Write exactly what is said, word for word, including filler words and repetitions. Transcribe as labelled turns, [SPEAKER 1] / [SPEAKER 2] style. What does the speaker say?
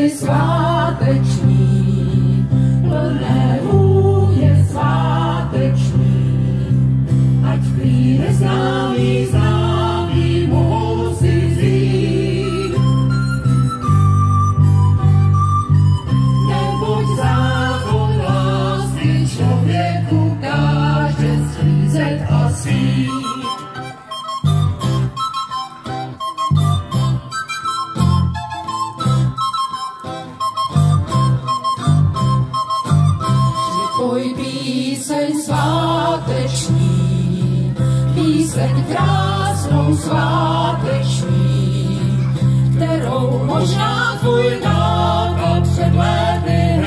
[SPEAKER 1] píseň sváteční, plné vůně sváteční, ať klíne známý, známý musí zít. Neboť zákon lásky člověku káže sklízet a sít. Poj píseň sváteční, píseň krásnou sváteční, kterou možná tvůj táta před léty